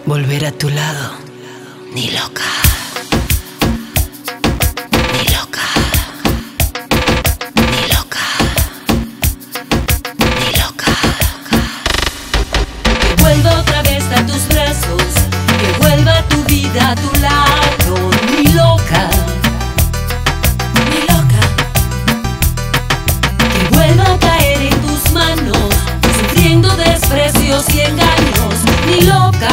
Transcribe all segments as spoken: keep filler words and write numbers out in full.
volver a tu lado, ni loca, ni loca, ni loca, ni loca. Que vuelva otra vez a tus brazos, que vuelva tu vida a tu lado, ni loca, ni loca. que vuelva a caer en tus manos, sufriendo desprecios y engaños, ni loca.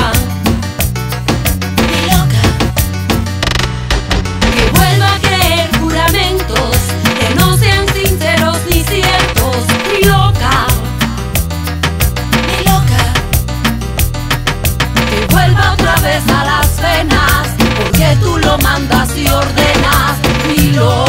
A las venas, porque tú lo mandas y ordenas, ni lo